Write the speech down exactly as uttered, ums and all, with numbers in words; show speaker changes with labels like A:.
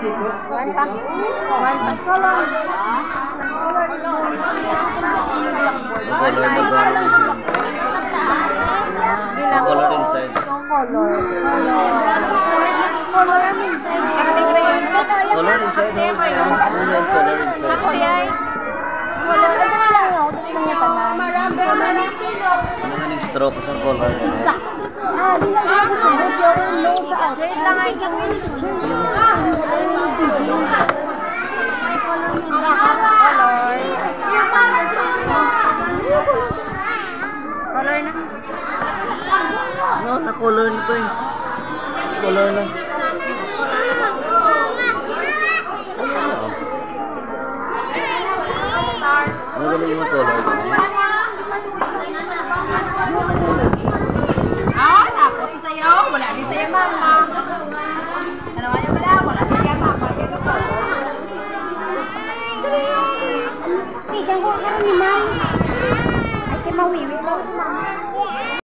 A: One pack. One pack. Color.
B: Color na ba? Color inside.
A: Color. Color inside.
B: Color inside. Color inside.
A: Ako yay. Color na lang. Marami.
B: Ano nga yung stroke sa color?
A: Isa. Ah, di lang ako sa video. No sa outside. Lang ay gawin.
B: Sino?
A: Color na.
B: No, na-color na to eh. Color na. Ano galing yung color?
A: Ah, tapos sa'yo. Wala din sa'yo, mama. Ano nga yung wala? Wala din kaya, mama. Pigang ko ka rin, ma'am.